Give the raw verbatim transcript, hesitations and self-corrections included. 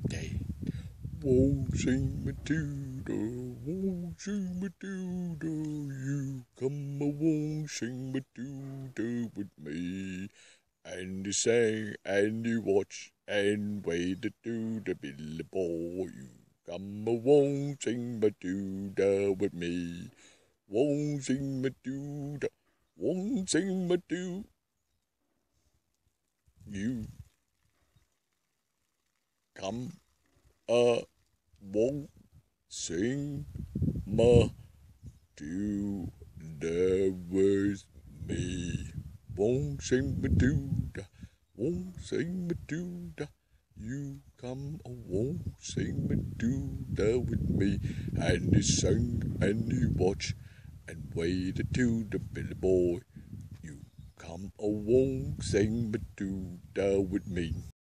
day. Waltzing Matilda, waltzing Matilda, you come a waltzing Matilda with me. And you sang and you watched and waited to the billy boy. You come a waltzing Matilda with me. Waltzing Matilda, waltzing Matilda. You come a waltzing Matilda with me. Waltzing Matilda, waltzing Matilda. You come a waltzing Matilda with me. And he sang and he watched and waited till the billy boy. You come a waltzing Matilda with me.